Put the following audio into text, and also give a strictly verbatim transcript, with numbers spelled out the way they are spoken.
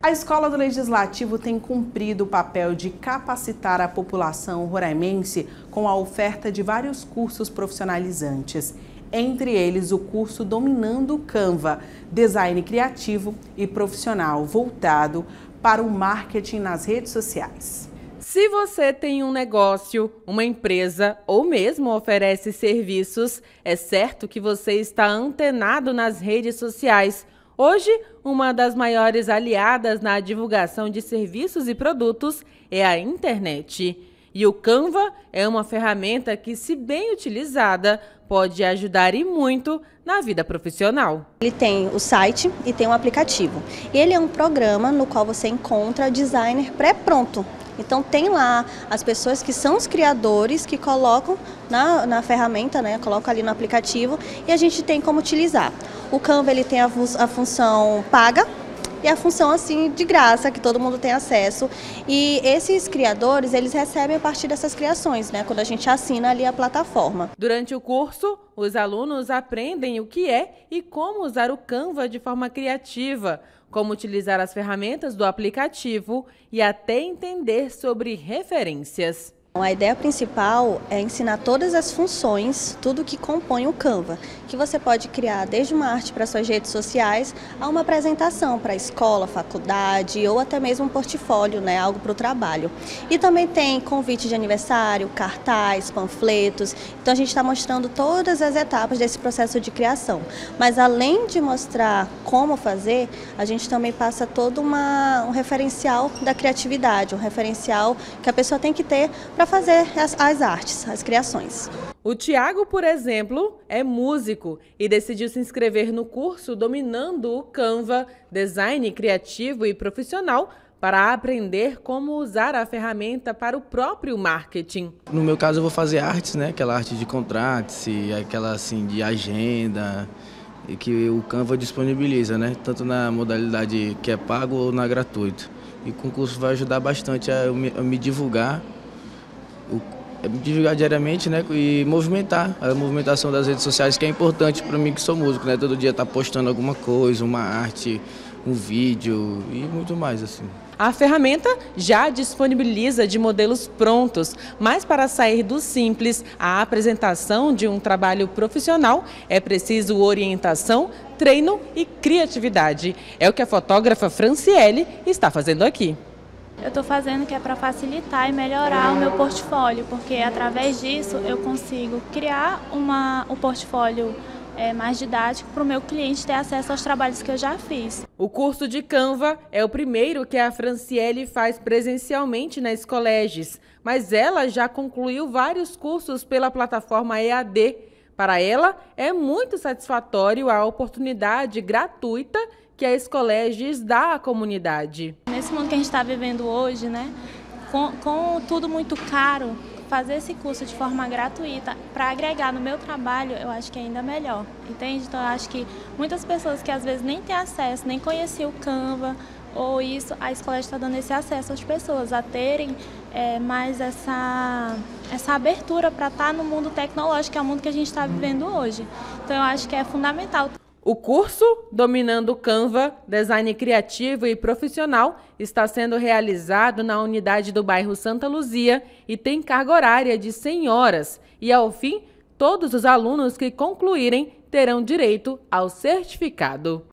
A Escola do Legislativo tem cumprido o papel de capacitar a população roraimense com a oferta de vários cursos profissionalizantes, entre eles o curso Dominando o Canva, design criativo e profissional voltado para o marketing nas redes sociais. Se você tem um negócio, uma empresa ou mesmo oferece serviços, é certo que você está antenado nas redes sociais. Hoje, uma das maiores aliadas na divulgação de serviços e produtos é a internet. E o Canva é uma ferramenta que, se bem utilizada, pode ajudar e muito na vida profissional. Ele tem o site e tem um aplicativo. Ele é um programa no qual você encontra designer pré-pronto. Então tem lá as pessoas que são os criadores que colocam na, na ferramenta, né, colocam ali no aplicativo e a gente tem como utilizar. O Canva ele tem a, a função paga e a função assim de graça, que todo mundo tem acesso. E esses criadores, eles recebem a partir dessas criações, né, quando a gente assina ali a plataforma. Durante o curso, os alunos aprendem o que é e como usar o Canva de forma criativa, como utilizar as ferramentas do aplicativo e até entender sobre referências. A ideia principal é ensinar todas as funções, tudo que compõe o Canva, que você pode criar desde uma arte para suas redes sociais a uma apresentação para a escola, faculdade ou até mesmo um portfólio, né, algo para o trabalho. E também tem convite de aniversário, cartaz, panfletos, então a gente está mostrando todas as etapas desse processo de criação. Mas além de mostrar como fazer, a gente também passa todo uma, um referencial da criatividade, um referencial que a pessoa tem que ter para fazer as, as artes, as criações. O Tiago, por exemplo, é músico e decidiu se inscrever no curso Dominando o Canva, design criativo e profissional, para aprender como usar a ferramenta para o próprio marketing. No meu caso eu vou fazer artes, né? Aquela arte de contratos, aquela assim de agenda, e que o Canva disponibiliza, né? Tanto na modalidade que é pago ou na gratuito. E com o curso vai ajudar bastante a eu me, a me divulgar. O, é divulgar diariamente, né, e movimentar a movimentação das redes sociais, que é importante para mim que sou músico, né, todo dia tá postando alguma coisa, uma arte, um vídeo e muito mais assim. A ferramenta já disponibiliza de modelos prontos, mas para sair do simples à apresentação de um trabalho profissional é preciso orientação, treino e criatividade. É o que a fotógrafa Franciele está fazendo aqui. Eu estou fazendo que é para facilitar e melhorar o meu portfólio, porque através disso eu consigo criar uma, um portfólio é, mais didático para o meu cliente ter acesso aos trabalhos que eu já fiz. O curso de Canva é o primeiro que a Franciele faz presencialmente nas colégios, mas ela já concluiu vários cursos pela plataforma E A D. Para ela, é muito satisfatório a oportunidade gratuita que a Escoleges dá à comunidade. Nesse mundo que a gente está vivendo hoje, né, com, com tudo muito caro, fazer esse curso de forma gratuita para agregar no meu trabalho, eu acho que é ainda melhor, entende? Então eu acho que muitas pessoas que às vezes nem têm acesso, nem conheciam o Canva ou isso, a escola está dando esse acesso às pessoas a terem é, mais essa, essa abertura para estar no mundo tecnológico, que é o mundo que a gente está vivendo hoje. Então eu acho que é fundamental. O curso Dominando o Canva, design criativo e profissional, está sendo realizado na unidade do bairro Santa Luzia e tem carga horária de cem horas. E, ao fim, todos os alunos que concluírem terão direito ao certificado.